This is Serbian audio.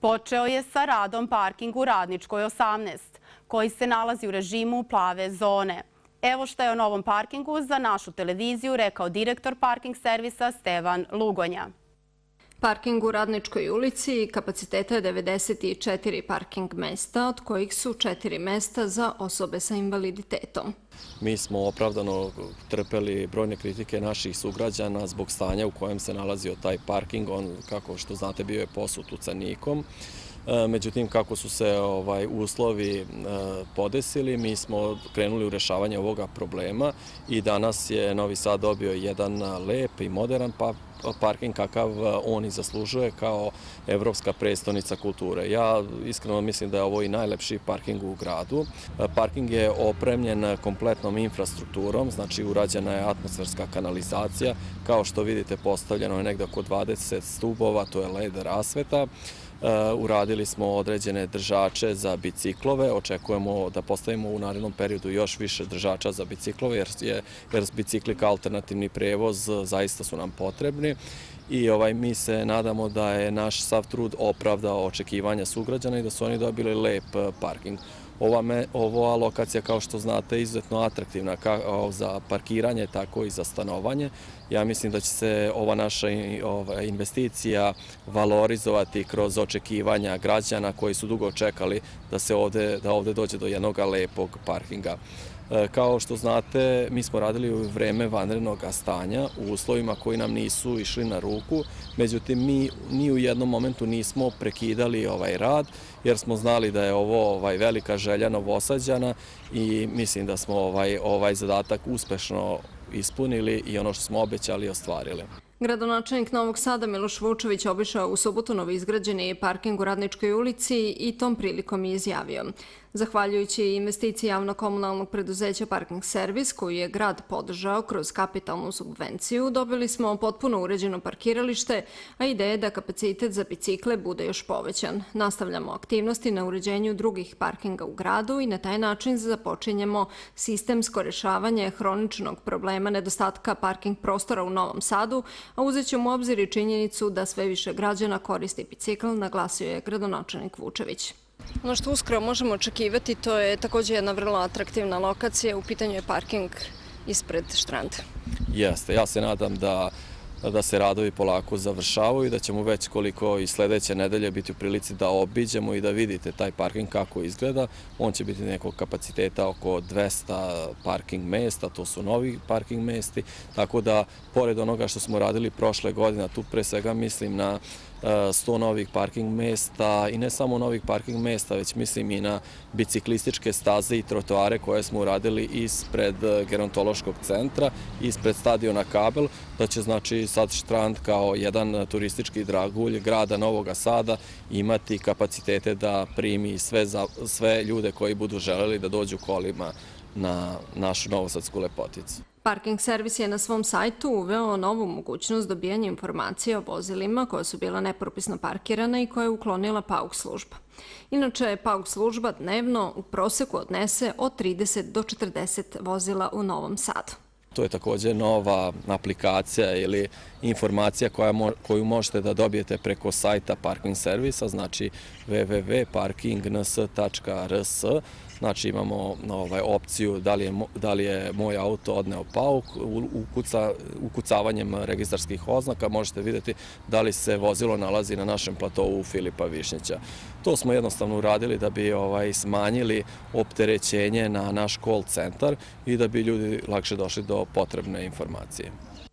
Počeo je sa radom parking u Radničkoj 18, koji se nalazi u režimu plave zone. Evo šta je o novom parkingu za našu televiziju rekao direktor parking servisa Stevan Lugonja. Parking u Radničkoj ulici kapaciteta je 94 parking mesta, od kojih su 4 mesta za osobe sa invaliditetom. Mi smo opravdano trpeli brojne kritike naših sugrađana zbog stanja u kojem se nalazio taj parking. On, kako što znate, bio je posut ucenikom. Međutim, kako su se uslovi podesili, mi smo krenuli u rešavanje ovoga problema i danas je Novi Sad dobio jedan lep i modern parking kakav on i zaslužuje kao evropska prestonica kulture. Ja iskreno mislim da je ovo i najlepši parking u gradu. Parking je opremljen kompletnom infrastrukturom, znači urađena je atmosferska kanalizacija. Kao što vidite, postavljeno je negde oko 20 stubova, to je LED rasveta. Uradili smo određene držače za biciklove, očekujemo da postavimo u narednom periodu još više držača za biciklove jer bicikli kao alternativni prevoz zaista su nam potrebni i mi se nadamo da je naš sav trud opravdao očekivanja sugrađana i da su oni dobili lep parking. Ova lokacija, kao što znate, je izuzetno atraktivna kako za parkiranje, tako i za stanovanje. Ja mislim da će se ova naša investicija valorizovati kroz očekivanja građana koji su dugo čekali da ovde dođe do jednog lepog parkinga. Kao što znate, mi smo radili u vreme vanrednog stanja u uslovima koji nam nisu išli na ruku, međutim mi ni u jednom momentu nismo prekidali ovaj rad jer smo znali da je ovo velika želja Novosađana i mislim da smo ovaj zadatak uspešno ispunili i ono što smo obećali ostvarili. Gradonačelnik Novog Sada Miloš Vučević obišao u subotu novoizgrađeni parking u Radničkoj ulici i tom prilikom je izjavio: zahvaljujući investiciji javno-komunalnog preduzeća Parking servis, koju je grad podržao kroz kapitalnu subvenciju, dobili smo potpuno uređeno parkiralište, a ideja je da kapacitet za bicikle bude još povećan. Nastavljamo aktivnosti na uređenju drugih parkinga u gradu i na taj način započinjemo sistemsko rešavanje hroničnog problema nedostatka parking prostora u Novom Sadu, a uzet ćemo u obzir i činjenicu da sve više građana koristi bicikl, naglasio je gradonačelnik Vučević. Ono što uskoro možemo očekivati, to je također jedna vrlo atraktivna lokacija, u pitanju je parking ispred Štranda. Jeste, ja se nadam da se radovi polako završavaju i da ćemo već koliko i sledeće nedelje biti u prilici da obiđemo i da vidite taj parking kako izgleda. On će biti nekog kapaciteta oko 200 parking mesta, to su novi parking mesti, tako da pored onoga što smo radili prošle godine, tu pre svega mislim na 100 novih parking mesta i ne samo novih parking mesta, već mislim i na biciklističke staze i trotoare koje smo uradili ispred gerontološkog centra, ispred stadiona Kabel, da će znači sad Štrand kao jedan turistički dragulj grada Novog Sada imati kapacitete da primi sve ljude koji budu želeli da dođu kolima na našu novosadsku lepoticu. Parking servis je na svom sajtu uveo novu mogućnost dobijanja informacija o vozilima koja su bila nepropisno parkirana i koja je uklonila PAUK služba. Inače, PAUK služba dnevno u proseku odnese od 30 do 40 vozila u Novom Sadu. To je također nova aplikacija ili informacija koju možete da dobijete preko sajta parking servisa, znači www.parkingns.rs. Znači imamo opciju da li je moj auto odneo PAUK, ukucavanjem registarskih oznaka možete vidjeti da li se vozilo nalazi na našem platovu Filipa Višnjića. To smo jednostavno uradili da bi smanjili opterećenje na naš call centar i da bi ljudi lakše došli do potrebne informacije.